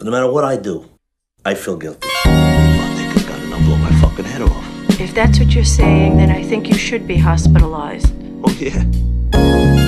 But no matter what I do, I feel guilty. I'll take a gun and I'll blow my fucking head off. If that's what you're saying, then I think you should be hospitalized. Oh, yeah.